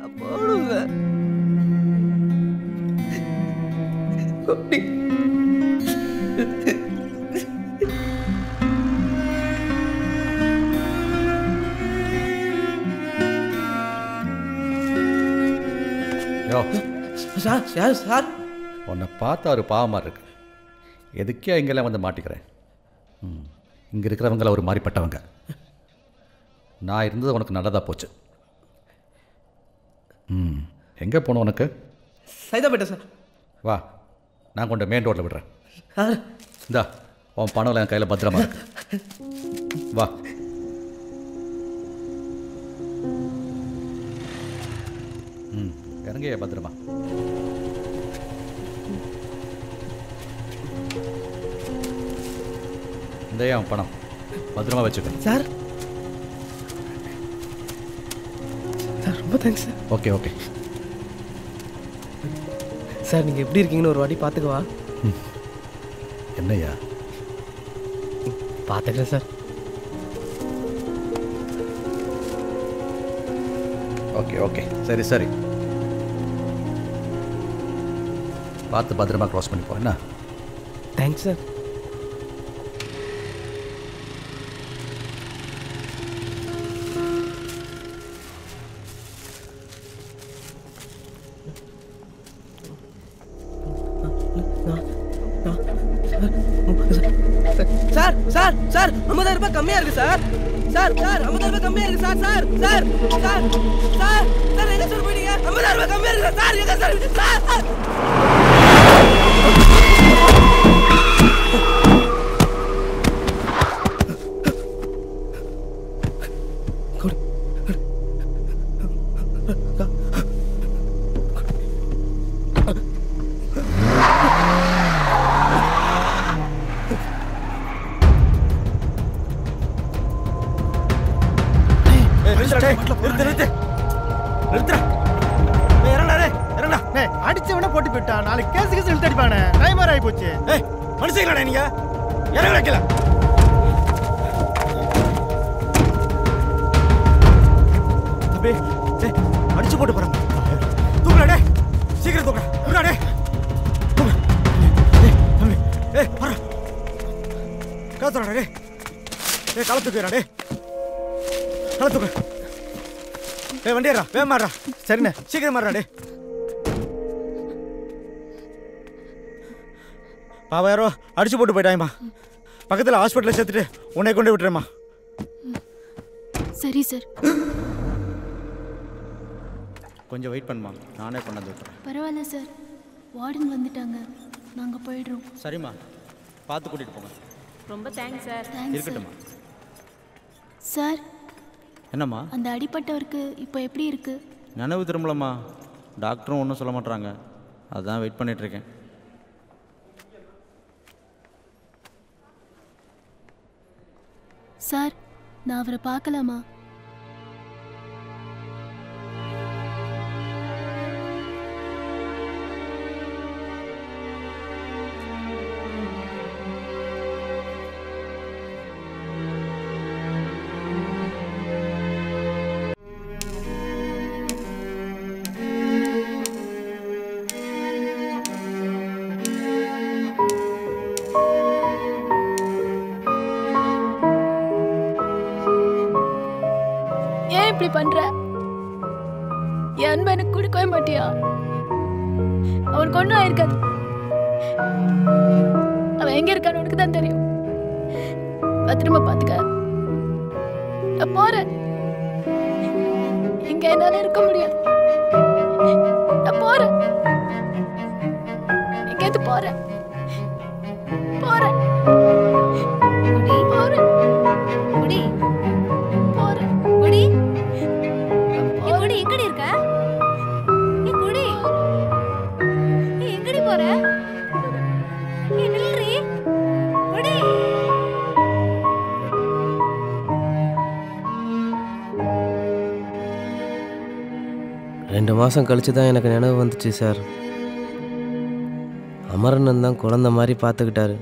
போடும் sir. Sir யார் sir? உன்னை பார்த்தா ஒரு பாவமாக இருக்கு. எதுக்கே இங்கெல்லாம் வந்து மாட்டிக்கிறேன். இங்கே இருக்கிறவங்கள ஒரு மாறிப்பட்டவங்க. நான் இருந்தது உனக்கு நல்லதாக போச்சு. எங்கே போகணும் உனக்கு? சைதாப்பேட்டை சார். வா, நான் கொண்டு மெயின் ரோட்டில் விடுறேன். சார் இந்தா உன் பணம் என் கையில் பத்திரமா இருக்கு. வா. இறங்கிய பத்திரமா. இந்த ஏன் பணம் பத்திரமா வச்சுக்க. சார் சார் ரொம்ப thanks sir. Okay okay sir, நீங்கள் எப்படி இருக்கீங்கன்னு ஒரு வாட்டி பார்த்துக்குவா. என்னையா? பார்த்துக்கிறேன் சார். ஓகே ஓகே சரி சரி, பார்த்து பத்திரமா க்ராஸ் பண்ணி போறேன்னா. Thanks sir. Sir sir sir 50,000 ரூபாய் கம்மியா இருக்கு சார். சார் சார் 50,000 ரூபாய் கம்மியா இருக்கு சார். Sir sir sir sir sir எங்க சார் போயிட்டீங்க? 50,000 ரூபாய் கம்மியா இருக்கு சார். எங்க சார்? சார் அடிச்சவன போட்டு போயிட்டான். நாளைக்கு கேஸ் கேஸ் இழுத்து அடிப்பானே. டைமர் ஆகி போச்சு. மனுஷங்களா நீங்க? இறங்க வைக்கல. அபே அடிச்சு போட்டு போறாங்க. தூக்குடா டேய், சீக்கிரம் தூக்குடா. விடுடா டேய். தூக்கு. தம்பி வர. காத்துடா டேய். கால தூக்குடா டேய். கால தூக்கு. வண்டி ஏறா, வேகமா ஏறா. சரிண்ணே, சீக்கிரம் ஏறா டேய். பாவா யாரோ அடிச்சு போட்டு போயிட்டாங்கம்மா. பக்கத்தில் ஹாஸ்பிட்டலில் சேர்த்துட்டு உன்னை கொண்டு விட்டுறேம்மா. சரி சார். கொஞ்சம் வெயிட் பண்ணுமா, நானே கொண்டாந்து விட்டுறேன். பரவாயில்ல சார், வார்டன் வந்துட்டாங்க, நாங்கள் போயிடுறோம். சரிம்மா, பார்த்து கூட்டிகிட்டு போங்க. ரொம்ப தேங்க்ஸ் சார். இருக்கட்டும்மா. சார் என்னம்மா? அந்த அடிப்பட்டவருக்கு இப்போ எப்படி இருக்கு? நினைவு திரும்பலம்மா. டாக்டரும் ஒன்றும் சொல்ல மாட்டாங்க. அதான் வெயிட் பண்ணிகிட்ருக்கேன். சார், நான் அவரை பார்க்கலாமா? இப்படி பண்ற? என் அன்பை எனக்கு கொடுக்கவே மாட்டியா? அவனுக்கு ஒன்றும் ஆயிருக்காது. அவன் எங்க இருக்கான்னு உனக்கு தான் தெரியும். பத்திரமா பாத்துக்க. நான் போறேன். இங்க என்னால இருக்க முடியாது. நான் போறேன். எங்கேயாவது போறேன். போறேன். போறேன். குடி போறேன். குடி குடி எங்கடி இருக்க? நீ குடி. நீ எங்கடி போற? நீ நில்றி. குடி. ரெண்டு மாதம் கழிச்சு தான் எனக்கு நினைவு வந்துச்சு சார். அமரனன் தான் குழந்த மாதிரி பார்த்துக்கிட்டாரு.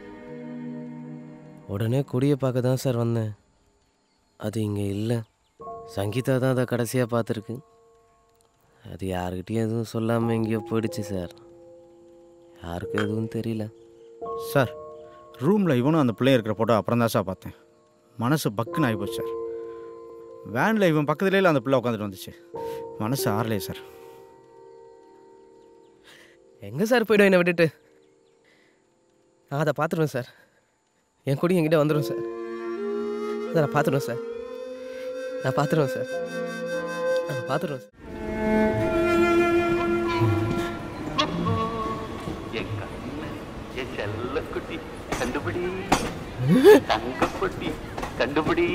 உடனே கொடியை பார்க்க தான் சார் வந்தேன். அது இங்கே இல்லை. சங்கீதா தான் அதை கடைசியாக பார்த்துருக்கு. அது யாருக்கிட்டையும் எதுவும் சொல்லாமல் எங்கேயோ போயிடுச்சு சார். யாருக்கும் எதுவும் தெரியல சார். ரூமில் இவனும் அந்த பிள்ளைய இருக்கிற ஃபோட்டோ அப்புறம் தான் சார் பார்த்தேன். மனசு பக்குன்னு ஆகிப்போச்சு சார். வேனில் இவன் பக்கத்துலேயே அந்த பிள்ளை உட்காந்துட்டு வந்துச்சு. மனசு ஆறலையே சார். எங்கே சார் போய்டும் என்னை விட்டுட்டு? நான் அதை பார்த்துருவேன் சார். என் கூடி என்கிட்ட வந்துடும் சார். அதை நான் பார்த்துருவேன் சார். நான் பார்த்துருவேன் சார். நான் பார்த்துருவேன் சார். செல்லக்குட்டி கண்டுபிடி, தங்கப்பட்டி கண்டுபிடி.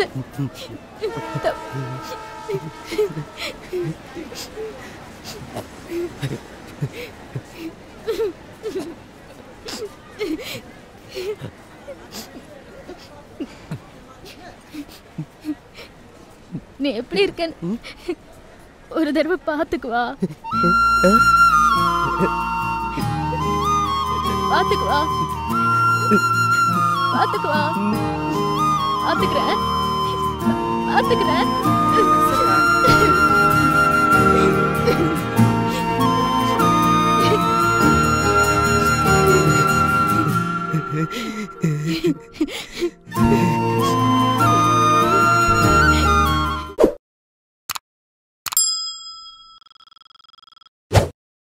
நீ எப்படி இருக்கன்னு ஒரு தடவை பார்த்துக்குவா. பார்த்துக்குவா பார்த்துக்குவா பார்த்துக்கிறேன் பார்த்துக்கிறேன்.